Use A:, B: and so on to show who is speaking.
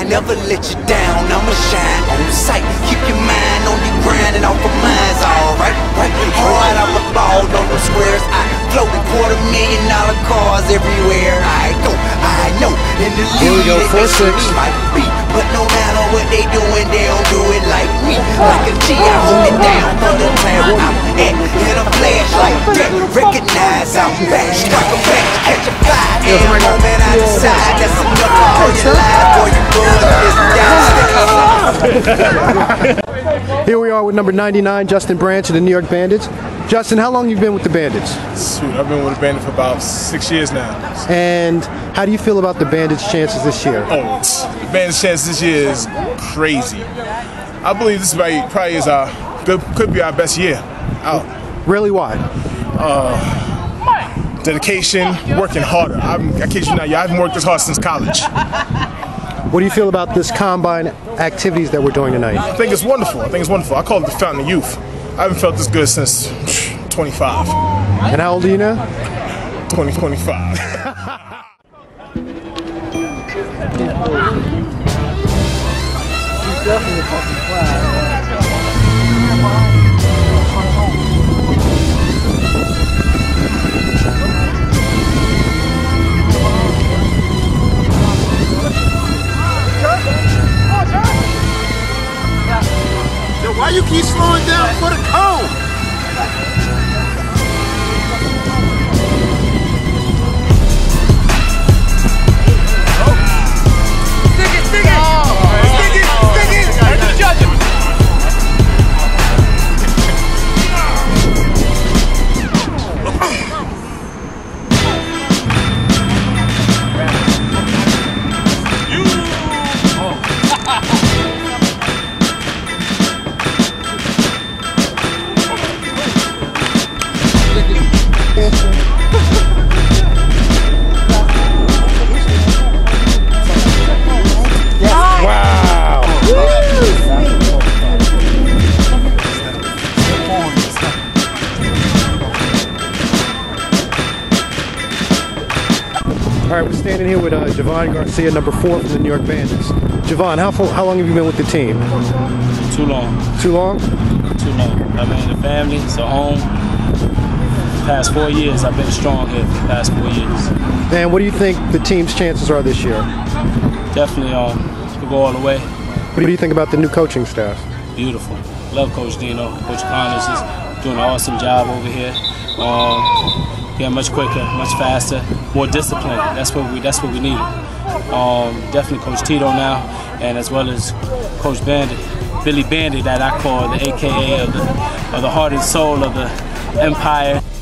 A: I never let you down, I'ma shine on sight. Keep your mind on your grind and off of mine's alright, right? Hard, I'ma ball on them squares. I float $250,000 cars everywhere I go. I know in the league they may see me might be, but no matter what they doing, they don't do it like me. Like a G, I hold it down for the town I'm at. In a flash like that, recognize I'm back. Strike a back, catch a fly, and a moment I decide that's enough to hurt your life, boy, you
B: Here we are with number 99, Justin Branch of the New York Bandits. Justin, how long have you been with the Bandits?
C: Shoot, I've been with the Bandits for about 6 years now.
B: And how do you feel about the Bandits' chances this year?
C: Oh, the Bandits' chances this year is crazy. I believe this probably is could be our best year out.
B: Really, why?
C: Dedication, working harder. I kid you not, I haven't worked this hard since college.
B: What do you feel about this combine activities that we're doing tonight?
C: I think it's wonderful. I call it the fountain of youth. I haven't felt this good since 25.
B: And how old are you now?
C: 25.
D: Why you keep slowing down for the cone?
B: All right, we're standing here with Javon Garcia, number 4 from the New York Bandits. Javon, how long have you been with the team?
E: Too long.
B: Too long?
E: Too long. I've been in the family, so home. The past 4 years, I've been strong here for the past 4 years.
B: And what do you think the team's chances are this year?
E: Definitely could go all the way.
B: What do you think about the new coaching staff?
E: Beautiful. Love Coach Dino. Coach Connors is doing an awesome job over here. Yeah, much quicker, much faster, more disciplined. That's what we need. Definitely Coach Tito now, and as well as Coach Bandit, Billy Bandit, that I call the AKA of the heart and soul of the Empire.